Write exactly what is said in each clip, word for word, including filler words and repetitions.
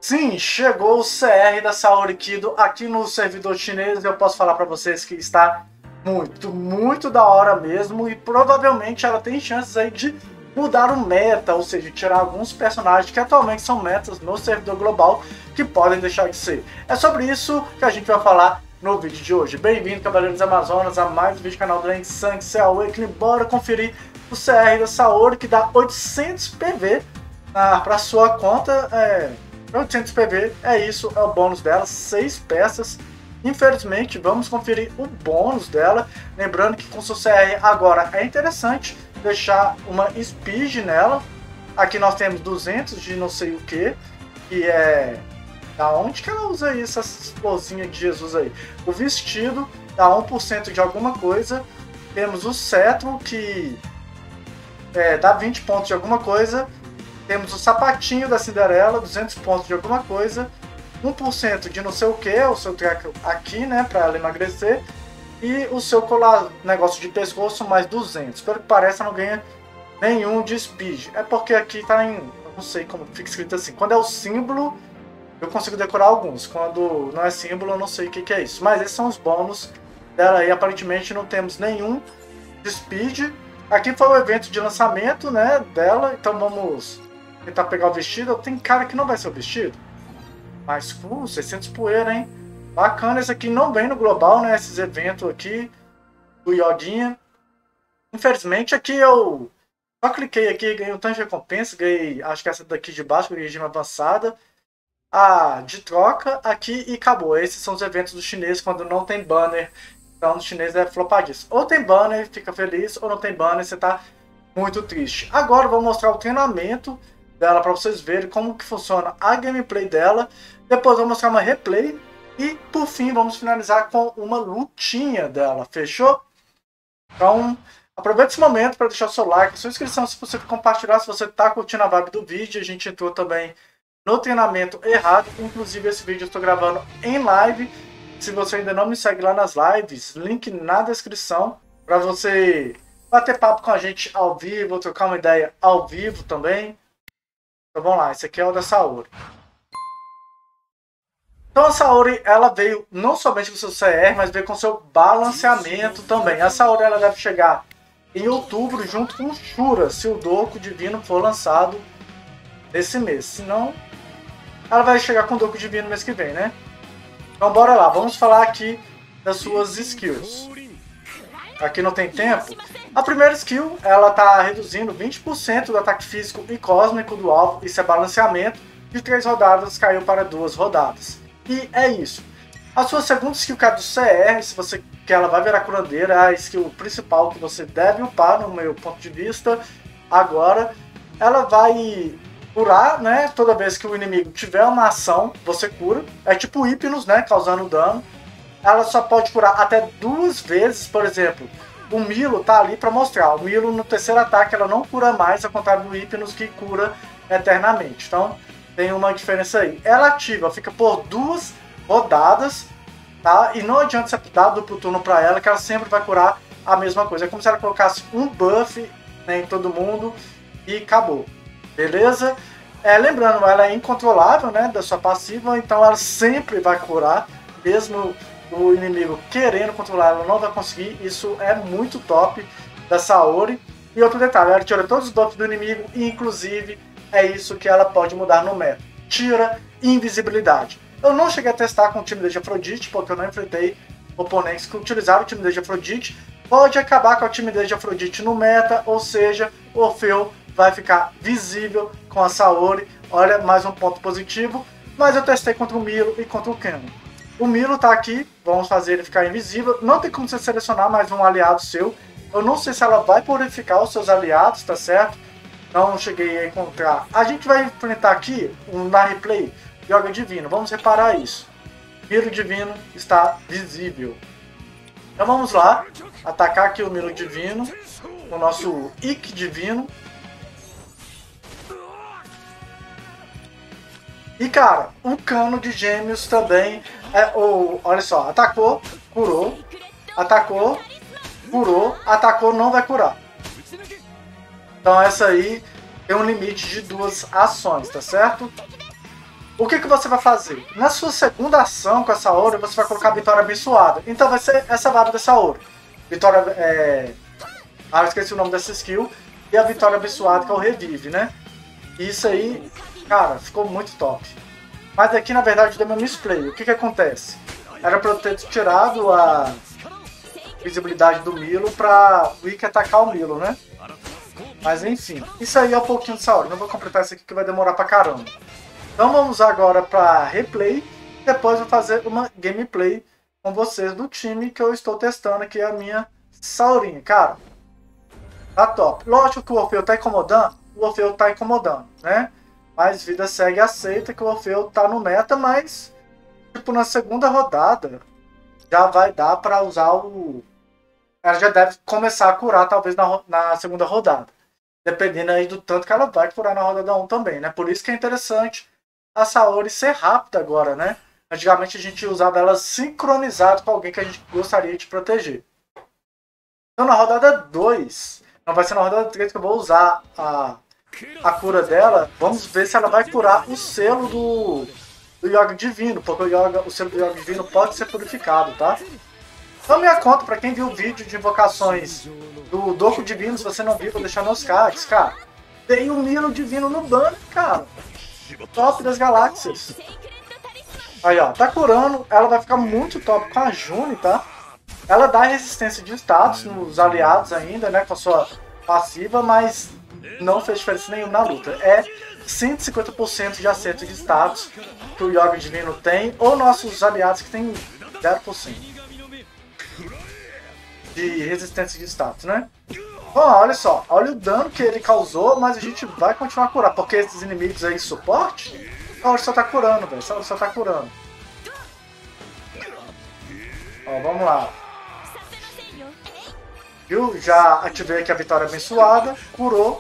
Sim, chegou o C R da Saori Kido aqui no servidor chinês e eu posso falar para vocês que está muito, muito da hora mesmo e provavelmente ela tem chances aí de mudar o meta, ou seja, tirar alguns personagens que atualmente são metas no servidor global que podem deixar de ser. É sobre isso que a gente vai falar no vídeo de hoje. Bem-vindo, Cavaleiros Amazonas, a mais um vídeo do canal do Lens Sangue Awakening. Bora conferir o C R da Saori que dá oitocentos P V para sua conta. É... oitocentos P V, é isso, é o bônus dela, seis peças. Infelizmente, vamos conferir o bônus dela. Lembrando que com seu C R agora é interessante deixar uma speed nela. Aqui nós temos duzentos de não sei o que, que é... Da onde que ela usa isso, essas florzinhas de Jesus aí? O vestido dá um por cento de alguma coisa. Temos o cetro, que é, dá vinte pontos de alguma coisa. Temos o sapatinho da Cinderela, duzentos pontos de alguma coisa, um por cento de não sei o que, o seu treco aqui, né, para ela emagrecer, e o seu colar, negócio de pescoço, mais duzentos. Pelo que parece, ela não ganha nenhum de speed. É porque aqui tá em, eu não sei como fica escrito assim. Quando é o símbolo, eu consigo decorar alguns. Quando não é símbolo, eu não sei o que, que é isso. Mas esses são os bônus dela aí. Aparentemente não temos nenhum de speed. Aqui foi o evento de lançamento, né, dela, então vamos tentar pegar o vestido. Tem cara que não vai ser o vestido. Mas, uh, seiscentos poeira, hein? Bacana, esse aqui não vem no global, né? Esses eventos aqui do Yodinha. Infelizmente, aqui eu só cliquei aqui, ganhei um tanto de recompensa. Ganhei, acho que essa daqui de baixo, ganhei regime avançada. A de troca aqui e acabou. Esses são os eventos do chinês quando não tem banner. Então, no chinês é flopadíssimo. Ou tem banner, fica feliz, ou não tem banner, você tá muito triste. Agora eu vou mostrar o treinamento dela para vocês verem como que funciona a gameplay dela. Depois eu vou mostrar uma replay e por fim vamos finalizar com uma lutinha dela, fechou? Então aproveita esse momento para deixar o seu like, sua inscrição, se você compartilhar, se você está curtindo a vibe do vídeo. A gente entrou também no treinamento errado, inclusive esse vídeo eu estou gravando em live. Se você ainda não me segue lá nas lives, link na descrição para você bater papo com a gente ao vivo, trocar uma ideia ao vivo também. Então vamos lá, esse aqui é o da Saori. Então a Saori, ela veio não somente com seu C R, mas veio com seu balanceamento também. A Saori, ela deve chegar em outubro junto com o Shura, se o Doku Divino for lançado esse mês. Senão, ela vai chegar com o Doku Divino mês que vem, né? Então bora lá, vamos falar aqui das suas skills. Aqui não tem tempo. A primeira skill, ela tá reduzindo vinte por cento do ataque físico e cósmico do alvo. Isso é balanceamento. De três rodadas caiu para duas rodadas. E é isso. A sua segunda skill, que é do C R, se você quer, ela vai virar curandeira. É a skill principal que você deve upar, no meu ponto de vista. Agora, ela vai curar, né? Toda vez que o inimigo tiver uma ação, você cura. É tipo Hypnos, né? Causando dano. Ela só pode curar até duas vezes, por exemplo. O Milo tá ali para mostrar. O Milo no terceiro ataque ela não cura mais, ao contrário do Hypnos que cura eternamente. Então tem uma diferença aí. Ela ativa, fica por duas rodadas, tá? E não adianta você dar duplo turno para ela, que ela sempre vai curar a mesma coisa. É como se ela colocasse um buff, né, em todo mundo e acabou. Beleza? É, lembrando, ela é incontrolável, né, da sua passiva, então ela sempre vai curar, mesmo o inimigo querendo controlar, ela não vai conseguir. Isso é muito top da Saori. E outro detalhe, ela tira todos os buffs do inimigo e inclusive é isso que ela pode mudar no meta. Tira invisibilidade. Eu não cheguei a testar com o time de Afrodite, porque eu não enfrentei oponentes que utilizaram o time de Afrodite. Pode acabar com o time de Afrodite no meta, ou seja, o Orfeu vai ficar visível com a Saori. Olha, mais um ponto positivo. Mas eu testei contra o Milo e contra o Keno. O Milo tá aqui, vamos fazer ele ficar invisível. Não tem como você selecionar mais um aliado seu. Eu não sei se ela vai purificar os seus aliados, tá certo? Não cheguei a encontrar. A gente vai enfrentar aqui, um, na replay, Yoga Divino. Vamos reparar isso. Milo Divino está visível. Então vamos lá, atacar aqui o Milo Divino, o nosso Ikki Divino. E cara, um cano de gêmeos também. É, o, olha só, atacou, curou, atacou, curou, atacou, não vai curar. Então essa aí tem um limite de duas ações, tá certo? o que, que você vai fazer? Na sua segunda ação com a Saori, você vai colocar a Vitória Abençoada. Então vai ser essa vibe da Saori. Vitória, é... Ah, eu esqueci o nome dessa skill. E a Vitória Abençoada, que é o Revive, né? Isso aí, cara, ficou muito top. Mas aqui, na verdade, deu meu misplay. O que que acontece? Era pra eu ter tirado a visibilidade do Milo pra o Ikki atacar o Milo, né? Mas enfim, isso aí é um pouquinho de Saori. Não vou completar isso aqui que vai demorar pra caramba. Então vamos agora pra replay. Depois vou fazer uma gameplay com vocês do time que eu estou testando, que é a minha Saorinha. Cara, tá top. Lógico que o Orfeu tá incomodando. O Orfeu tá incomodando, né? Mas vida segue aceita que o Orfeu tá no meta, mas tipo na segunda rodada já vai dar pra usar o... Ela já deve começar a curar talvez na, na segunda rodada. Dependendo aí do tanto que ela vai curar na rodada um também, né? Por isso que é interessante a Saori ser rápida agora, né? Antigamente a gente usava ela sincronizada com alguém que a gente gostaria de proteger. Então na rodada dois, não vai ser na rodada três que eu vou usar a, a cura dela. Vamos ver se ela vai curar o selo do, do Yoga Divino, porque o, yoga, o selo do Yoga Divino pode ser purificado, tá? Então minha conta, pra quem viu o vídeo de invocações do Doku Divino, se você não viu, vou deixar nos cards, cara. Tem um Milo Divino no banco, cara. Top das galáxias. Aí, ó, tá curando. Ela vai ficar muito top com a June, tá? Ela dá resistência de status nos aliados ainda, né? Com a sua passiva, mas não fez diferença nenhuma na luta. É cento e cinquenta por cento de acerto de status que o Yoga Divino tem, ou nossos aliados que tem zero por cento. De resistência de status, né? Bom, olha só, olha o dano que ele causou, mas a gente vai continuar a curar, porque esses inimigos aí, suporte, a hora só tá curando, velho, só, só tá curando. Ó, vamos lá. Viu? Já ativei aqui a Vitória Abençoada, curou.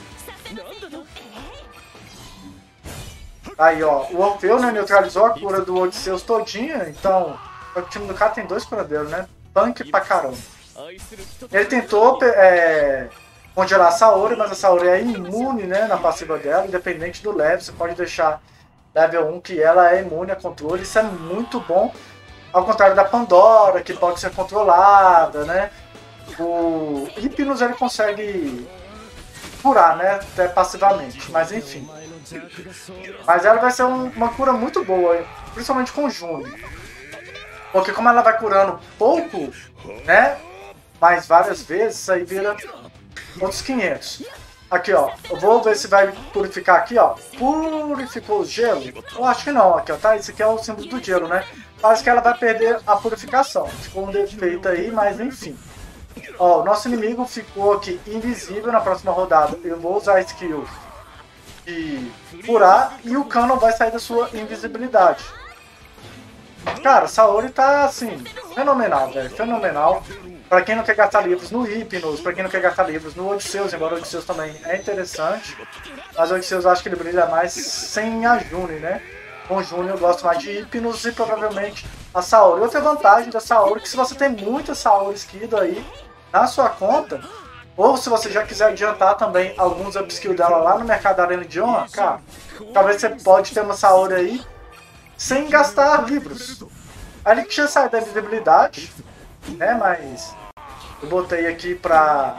Aí, ó, o Orfeu, né, neutralizou a cura do Odisseus todinha, então o time do cara tem dois curadeiros, né? Punk pra caramba. Ele tentou é, congelar a Saori, mas a Saori é imune, né, na passiva dela, independente do level. Você pode deixar level um que ela é imune a controle. Isso é muito bom, ao contrário da Pandora, que pode ser controlada, né? O Hypnos ele consegue curar, né, até passivamente, mas enfim. Mas ela vai ser um, uma cura muito boa, principalmente com June. Porque como ela vai curando pouco, né, mais várias vezes, isso aí vira outros quinhentos. Aqui, ó, eu vou ver se vai purificar aqui, ó. Purificou o gelo? Eu acho que não, aqui, ó, tá? Esse aqui é o símbolo do gelo, né? Parece que ela vai perder a purificação. Ficou um defeito aí, mas enfim. Ó, o nosso inimigo ficou aqui invisível na próxima rodada. Eu vou usar a skill de curar e o Canon vai sair da sua invisibilidade. Cara, Saori tá, assim, fenomenal, velho, fenomenal. Pra quem não quer gastar livros no Hypnos, pra quem não quer gastar livros no Odisseus, embora o Odisseus também é interessante, mas o Odisseus eu acho que ele brilha mais sem a June, né? Com June eu gosto mais de Hypnos e provavelmente a Saori. Outra vantagem da Saori é que se você tem muita Saori skill aí na sua conta, ou se você já quiser adiantar também alguns upskill dela lá no mercado da Arena de Honra, cara, talvez você pode ter uma Saori aí sem gastar livros. Aí ele tinha saído da invisibilidade, né, mas eu botei aqui pra...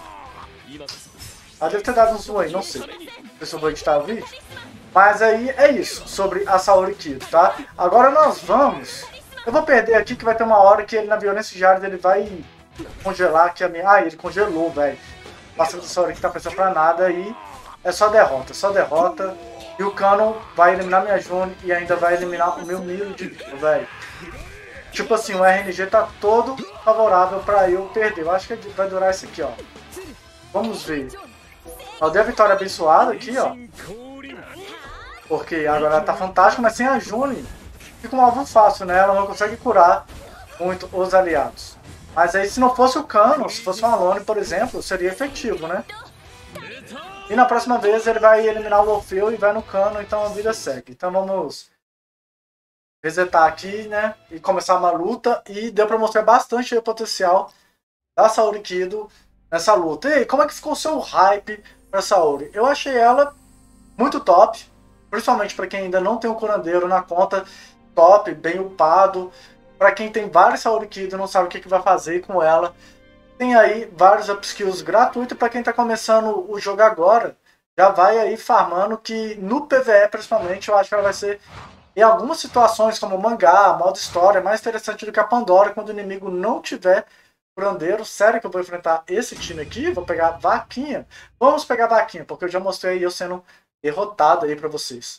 Ah, deve ter dado um zoom aí, não sei. Não sei se eu vou editar o vídeo. Mas aí é isso, sobre a Saori Kido, tá? Agora nós vamos... Eu vou perder aqui que vai ter uma hora que ele na violência diária ele vai congelar aqui a minha... Ah, ele congelou, velho. Passando a Saori que tá pensando pra nada aí. É só derrota, só derrota. E o Canon vai eliminar minha June e ainda vai eliminar o meu Milo de vida, velho. Tipo assim, o R N G tá todo favorável pra eu perder. Eu acho que vai durar esse aqui, ó. Vamos ver. Eu dei a Vitória Abençoada aqui, ó. Porque agora ela tá fantástica, mas sem a June fica um alvo fácil, né? Ela não consegue curar muito os aliados. Mas aí se não fosse o Canon, se fosse um Alone, por exemplo, seria efetivo, né? E na próxima vez ele vai eliminar o Orfeu e vai no Canon, então a vida segue. Então vamos resetar aqui, né? E começar uma luta. E deu pra mostrar bastante o potencial da Saori Kido nessa luta. E aí, como é que ficou o seu hype pra Saori? Eu achei ela muito top. Principalmente para quem ainda não tem o curandeiro na conta top, bem upado. Para quem tem vários Saorikido e não sabe o que, que vai fazer com ela. Tem aí vários upskills gratuitos para quem está começando o jogo agora. Já vai aí farmando, que no P V E principalmente eu acho que ela vai ser, em algumas situações como mangá, modo história, mais interessante do que a Pandora quando o inimigo não tiver curandeiro. Sério que eu vou enfrentar esse time aqui? Vou pegar a Vaquinha? Vamos pegar a Vaquinha, porque eu já mostrei eu sendo derrotado aí para vocês.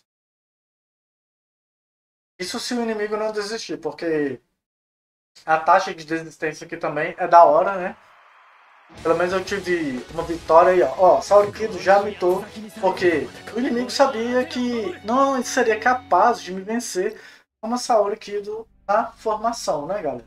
Isso se o inimigo não desistir, porque a taxa de desistência aqui também é da hora, né? Pelo menos eu tive uma vitória aí, ó. Ó, Saorikido já mitou, porque o inimigo sabia que não seria capaz de me vencer como Saorikido na formação, né, galera?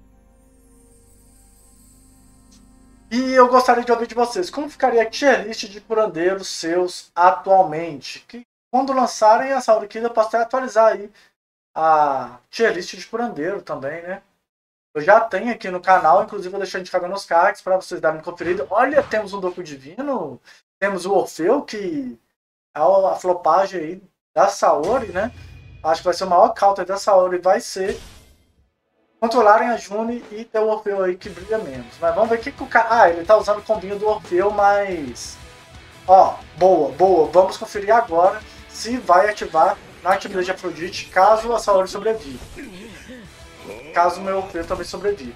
E eu gostaria de ouvir de vocês, como ficaria a tier list de curandeiros seus atualmente? Que quando lançarem a Saorikido eu posso até atualizar aí a tier list de curandeiro também, né? Eu já tenho aqui no canal, inclusive vou deixar a gente ficar nos cards para vocês darem uma conferida. Olha, temos um Doku Divino, temos o Orfeu, que é a flopagem aí da Saori, né? Acho que vai ser o maior counter da Saori, vai ser controlarem a June e ter o Orfeu aí que brilha menos. Mas vamos ver o que, que o cara... Ah, ele tá usando o combinho do Orfeu, mas... Ó, boa, boa. Vamos conferir agora se vai ativar na atividade de Afrodite, caso a Saori sobreviva. Caso o meu Orfeu também sobreviva.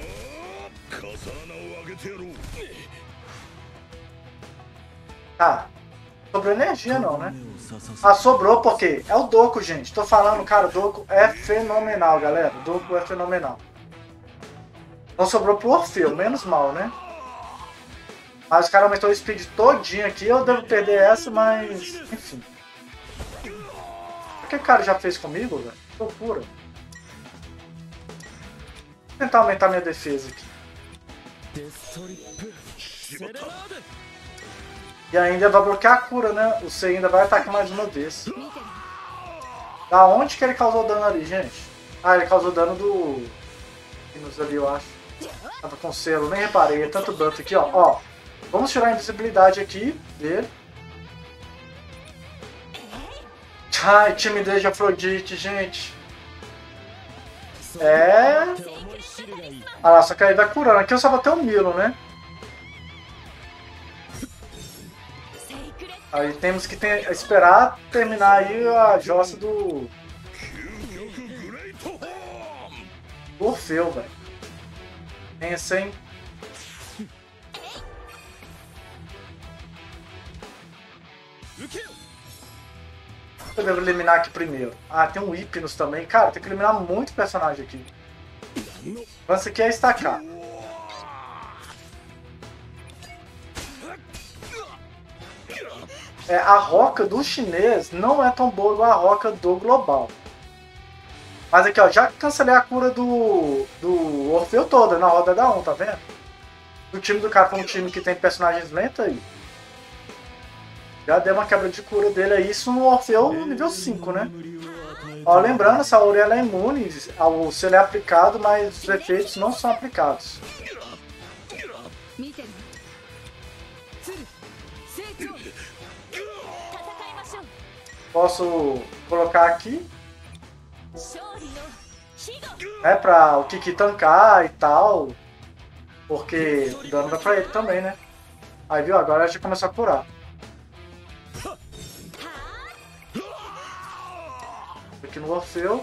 Ah, sobrou energia não, né? Ah, sobrou porque é o Doku, gente. Tô falando, cara, o Doku é fenomenal, galera. O Doku é fenomenal. Não sobrou pro Orfeu, menos mal, né? Mas o cara aumentou o speed todinho aqui. Eu devo perder essa, mas... Enfim. O que o cara já fez comigo, velho? Loucura. Vou tentar aumentar minha defesa aqui. E ainda vai bloquear a cura, né? O C ainda vai atacar mais uma vez. Da onde que ele causou dano ali, gente? Ah, ele causou dano do... Minus ali, eu acho. Tava com selo, nem reparei. É tanto dano aqui, ó. Ó. Vamos tirar a invisibilidade aqui dele. Ai, timidez de Afrodite, gente. É... Ah lá, só que aí vai curando. Aqui eu só vou ter um Milo, né? Aí temos que ter, esperar terminar aí a jossa do... do Orfeu, velho. Pensa, hein? Eu devo eliminar aqui primeiro. Ah, tem um Hypnos também. Cara, tem que eliminar muito personagem aqui. Esse aqui é estacar. É, a roca do chinês não é tão boa igual a roca do global. Mas aqui, ó, já cancelei a cura do, do Orfeu toda na roda da um, tá vendo? O time do cara foi um time que tem personagens lentos aí. Já deu uma quebra de cura dele aí, isso no Orfeu nível cinco, né? Ó, lembrando, essa Saori ela é imune ao se ele é aplicado, mas os efeitos não são aplicados. Posso colocar aqui, né, pra o Kiki tancar e tal, porque o dano vai pra ele também, né? Aí viu, agora a gente começou a curar. Aqui no Orfeu.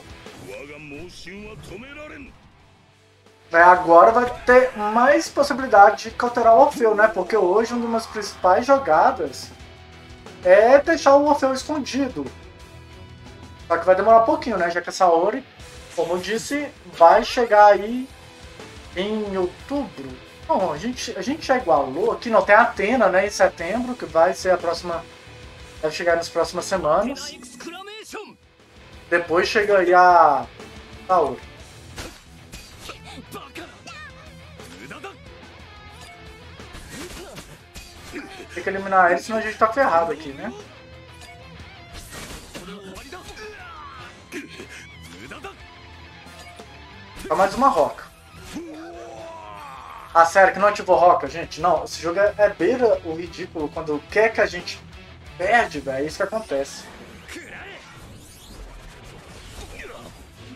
É, agora vai ter mais possibilidade de cauterar o Orfeu, né? Porque hoje uma das minhas principais jogadas é deixar o Orfeu escondido. Só que vai demorar um pouquinho, né? Já que a Saori, como eu disse, vai chegar aí em outubro. Bom, a gente, a gente já igualou. Aqui não tem a Athena, né? Em setembro, que vai ser a próxima... Deve chegar nas próximas semanas. Depois chega aí a Saori. Tem que eliminar ele, senão a gente tá ferrado aqui, né? Só mais uma roca. Ah, sério, que não ativou roca, gente? Não, esse jogo é, é beira o ridículo. Quando quer que a gente perde, velho, é isso que acontece.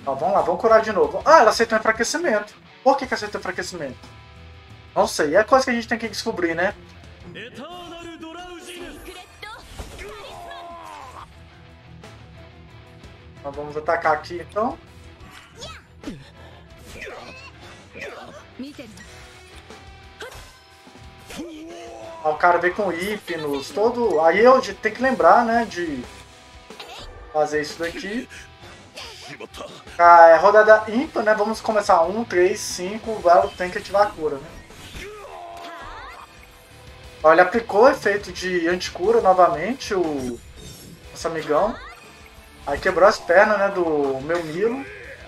Ó, vamos lá, vamos curar de novo. Ah, ela aceitou enfraquecimento. Por que que aceitou enfraquecimento? Não sei, é coisa que a gente tem que descobrir, né? Então, vamos atacar aqui, então. Ó, o cara veio com hipnos, todo... Aí eu tenho que lembrar, né, de fazer isso daqui. Ah, é rodada ímpar, né? Vamos começar um, três, cinco, o Velo tem que ativar a cura, né? Ó, ele aplicou o efeito de anticura novamente, o nosso amigão. Aí quebrou as pernas, né, do meu Milo.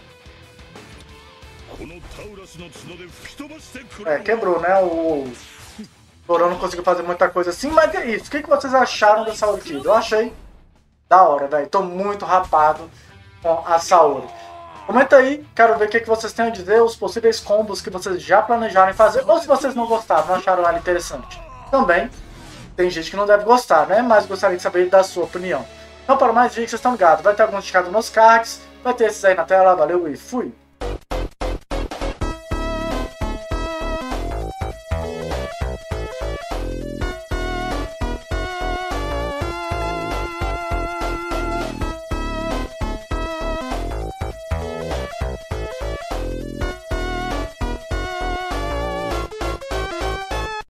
É, quebrou, né? O Torão não conseguiu fazer muita coisa assim, mas é isso. O que, que vocês acharam da Saori Kid? Eu achei da hora, velho. Tô muito rapado com a Saori. Comenta aí, quero ver o que, que vocês têm a dizer, os possíveis combos que vocês já planejaram em fazer, ou se vocês não gostaram, não acharam ela interessante. Também, tem gente que não deve gostar, né? Mas gostaria de saber da sua opinião. Então, para mais vídeos, vocês estão ligados. Vai ter alguns indicados nos cards, vai ter esses aí na tela. Valeu e fui!